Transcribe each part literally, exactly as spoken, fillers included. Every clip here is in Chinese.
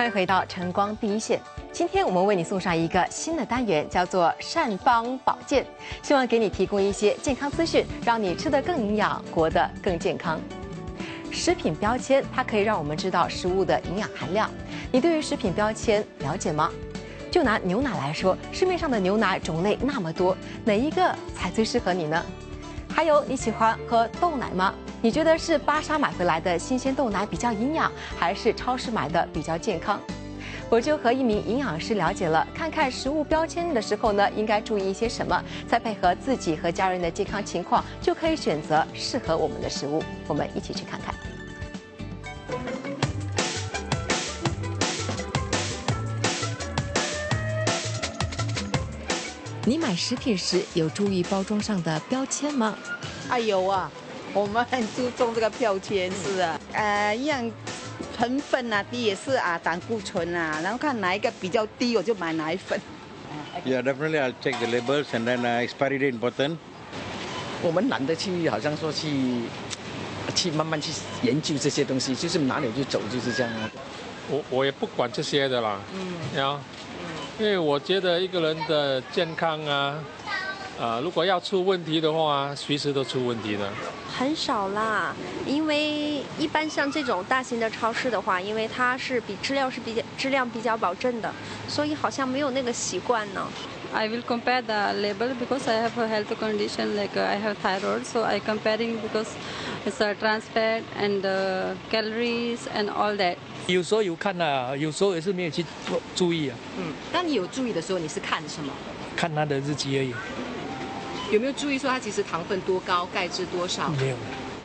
欢迎回到晨光第一线。今天我们为你送上一个新的单元，叫做善邦保健，希望给你提供一些健康资讯，让你吃得更营养，活得更健康。食品标签它可以让我们知道食物的营养含量。你对于食品标签了解吗？就拿牛奶来说，市面上的牛奶种类那么多，哪一个才最适合你呢？还有，你喜欢喝豆奶吗？你觉得是巴沙买回来的新鲜豆奶比较营养，还是超市买的比较健康？我就和一名营养师了解了，看看食物标签的时候呢，应该注意一些什么，再配合自己和家人的健康情况，就可以选择适合我们的食物。我们一起去看看。你买食品时有注意包装上的标签吗？ 啊，有啊，我们很注重这个标签，是啊，呃，一样成分啊低也是啊，胆固醇啊，然后看哪一个比较低，我就买哪一份。 Yeah, definitely. I'll check the labels and then uh, expiry date important. 我们懒得去，好像说去去慢慢去研究这些东西，就是哪里就走，就是这样啊。 我我也不管这些的啦，嗯，呀，因为我觉得一个人的健康啊，啊、呃，如果要出问题的话，随时都出问题的。 很少啦，因为一般像这种大型的超市的话，因为它是比质量是比较质量比较保证的，所以好像没有那个习惯呢。 I will compare the label because I have a health condition like uh, I have thyroid, so I comparing because it's a trans fat and uh, calories and all that. 有时候有看啊，有时候也是没有去注意啊。 嗯，当你有注意的时候，你是看什么？ 看它的日期而已。 有没有注意说它其实糖分多高，钙质多少？ 没有。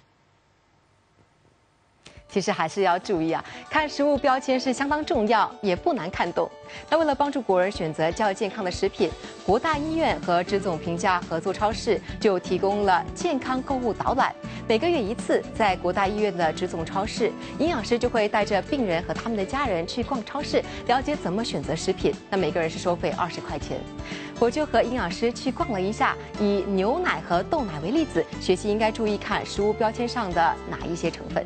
其实还是要注意啊，看食物标签是相当重要，也不难看懂。那为了帮助国人选择较健康的食品，国大医院和脂总评价合作超市就提供了健康购物导览。每个月一次，在国大医院的脂总超市，营养师就会带着病人和他们的家人去逛超市，了解怎么选择食品。那每个人是收费二十块钱。我就和营养师去逛了一下，以牛奶和豆奶为例子，学习应该注意看食物标签上的哪一些成分。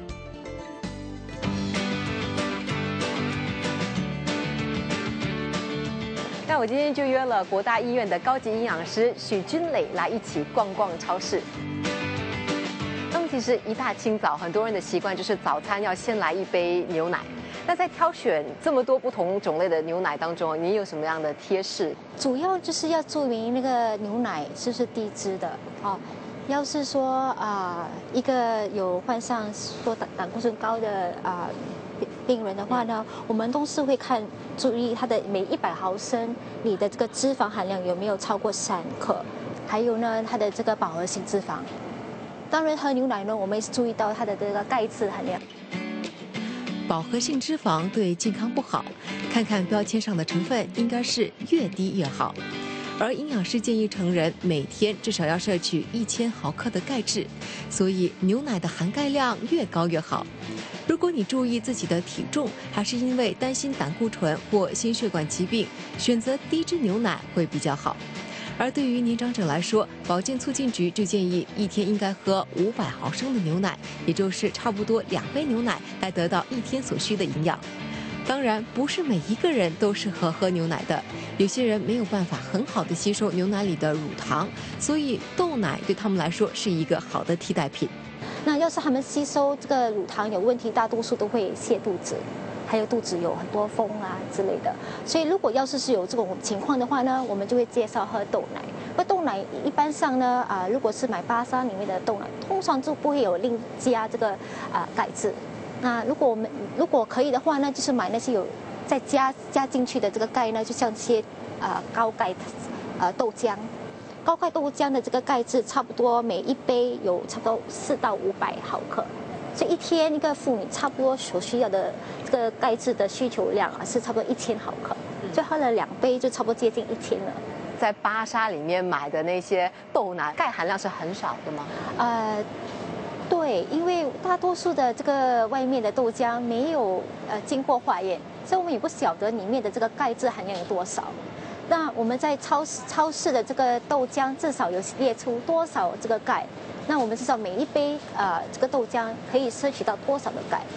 那我今天就约了国大医院的高级营养师许君磊来一起逛逛超市。那么其实一大清早，很多人的习惯就是早餐要先来一杯牛奶。那在挑选这么多不同种类的牛奶当中，你有什么样的贴士？ 主要就是要注明那个牛奶是不是低脂的哦。要是说啊、呃，一个有患上说胆胆固醇高的啊。呃病人的话呢，我们都是会看注意它的每一百毫升你的这个脂肪含量有没有超过三克，还有呢它的这个饱和性脂肪。当然喝牛奶呢，我们也是注意到它的这个钙质含量。 饱和性脂肪对健康不好，看看标签上的成分，应该是越低越好。而营养师建议成人每天至少要摄取一千毫克的钙质，所以牛奶的含钙量越高越好。如果你注意自己的体重，还是因为担心胆固醇或心血管疾病，选择低脂牛奶会比较好。而对于年长者来说，保健促进局就建议一天应该喝五百毫升的牛奶，也就是差不多两杯牛奶，来得到一天所需的营养。当然，不是每一个人都适合喝牛奶的，有些人没有办法很好的吸收牛奶里的乳糖，所以豆奶对他们来说是一个好的替代品。 那要是他们吸收这个乳糖有问题，大多数都会泻肚子，还有肚子有很多风啊之类的。所以如果要是是有这种情况的话呢，我们就会介绍喝豆奶。那豆奶一般上呢，啊、呃，如果是买巴沙里面的豆奶，通常就不会有另加这个啊、呃、钙质。那如果我们如果可以的话呢，就是买那些有再加加进去的这个钙呢，就像这些啊、呃、高钙呃豆浆。高钙豆浆的这个钙质差不多每一杯有差不多四到五百毫克，所以一天一个妇女差不多所需要的这个钙质的需求量啊是差不多一千毫克，就喝了两杯就差不多接近一天了。 在巴沙里面买的那些豆奶，钙含量是很少的吗？ 呃，对，因为大多数的这个外面的豆浆没有呃经过化验，所以我们也不晓得里面的这个钙质含量有多少。那我们在超市超市的这个豆浆至少有列出多少这个钙，那我们知道每一杯呃这个豆浆可以摄取到多少的钙。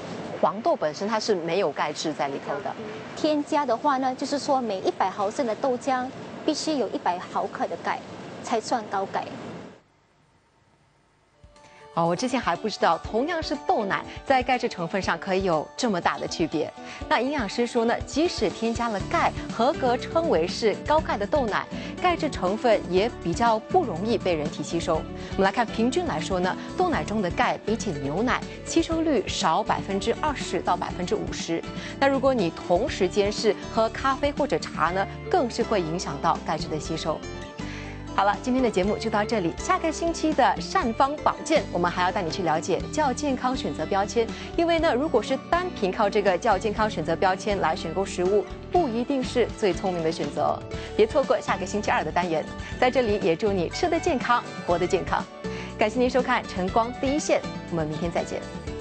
黄豆本身它是没有钙质在里头的。 添加的话呢，就是说每一百毫升的豆浆必须有一百毫克的钙，才算高钙。 哦，我之前还不知道，同样是豆奶，在钙质成分上可以有这么大的区别。那营养师说呢，即使添加了钙，合格称为是高钙的豆奶，钙质成分也比较不容易被人体吸收。我们来看，平均来说呢，豆奶中的钙比起牛奶吸收率少百分之二十到百分之五十。那如果你同时间是喝咖啡或者茶呢，更是会影响到钙质的吸收。好了，今天的节目就到这里。下个星期的善方保健，我们还要带你去了解较健康选择标签。因为呢，如果是单凭靠这个较健康选择标签来选购食物，不一定是最聪明的选择。别错过下个星期二的单元。在这里也祝你吃得健康，活得健康。感谢您收看晨光第一线，我们明天再见。